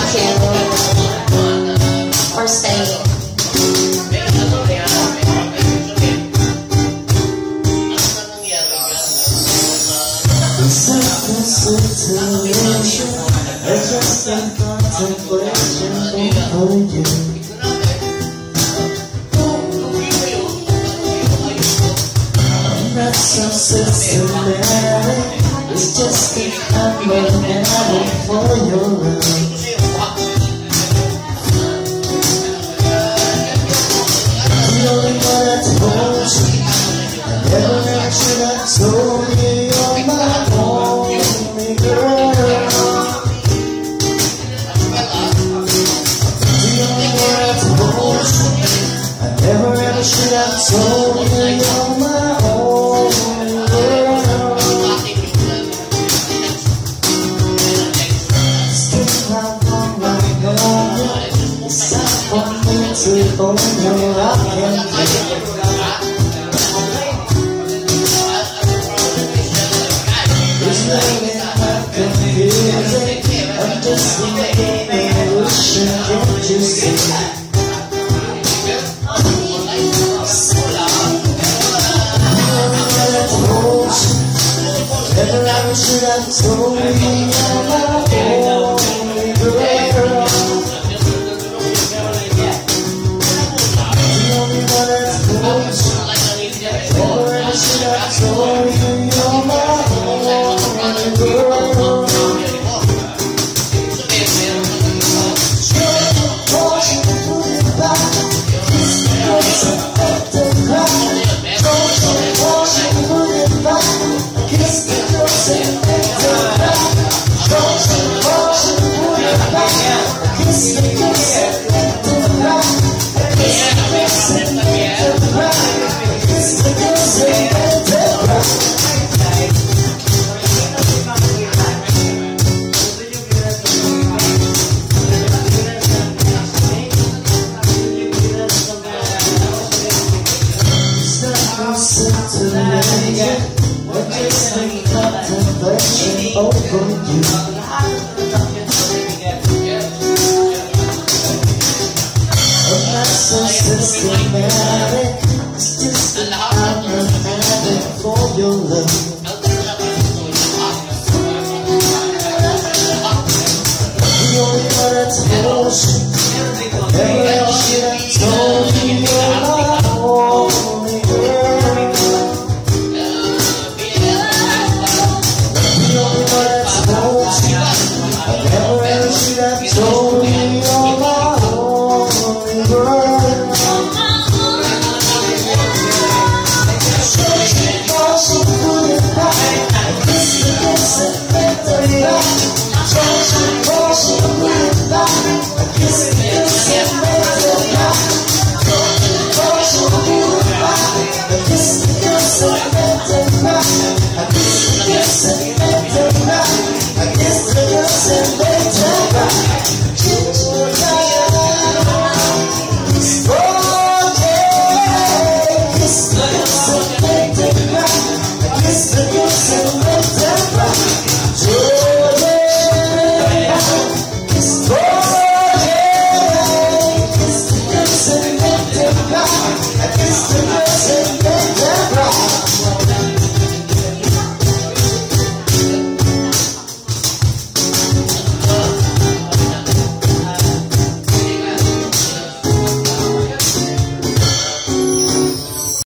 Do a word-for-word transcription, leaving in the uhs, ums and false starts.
Or staying. Situation, it's just a contemplation for you. I'm not so systematic, it's just a unmanatic for your love. I'm the only one that told you, I never ever should have told you you're my only girl. Never ever should have told you you're my only girl. Still how long I've known you, it's time for me to own you. I can't take it. It's really not confusing, I'm just thinking and wishing, can't you see? Never ever should have told me you're my only girl. The only one that's close. Never ever should have told you you're my only girl. Don't you put it back? It's not to cry. Don't you want to put it back? Kiss the girls and make them back. Don't you want to put it back? Kiss the girls and make them back. Kiss the girls and make them back. Kiss the girls and make them back. It's not no sentimental, but just a contemplation over you. I'm not so systematic, it's just that I'm a habit for your love. The only one that's emotion, never